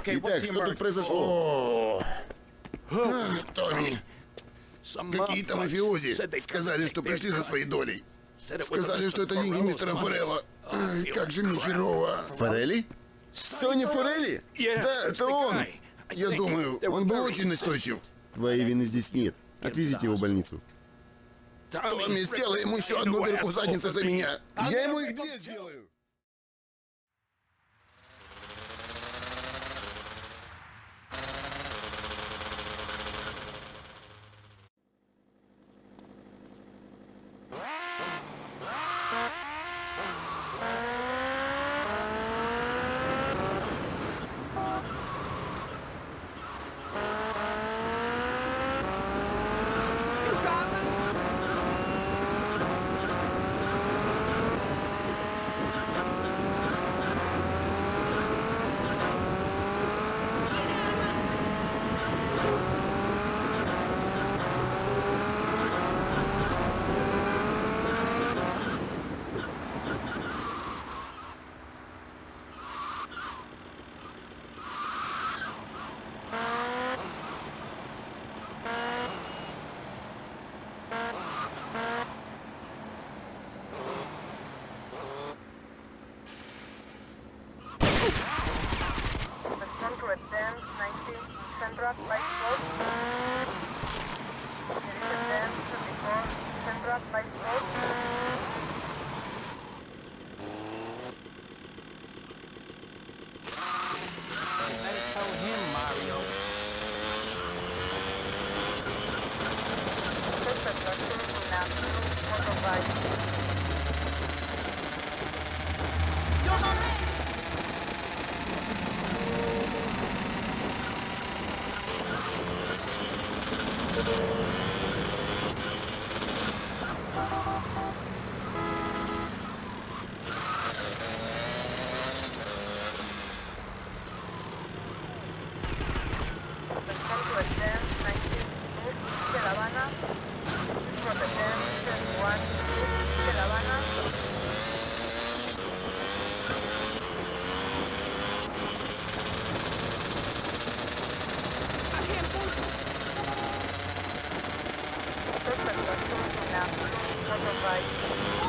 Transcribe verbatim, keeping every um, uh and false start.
Итак, что тут произошло? Ах, Томми, какие-то мафиози сказали, что пришли за своей долей. Сказали, что это деньги мистера Форелла. Ай, как же мне херово. Форелли? Соня Форелли? Да, это он. Я думаю, он был очень настойчив. Твоей вины здесь нет. Отвезите его в больницу. Томми, сделай ему еще одну дырку в заднице за меня. Я ему их две сделаю. Perfect.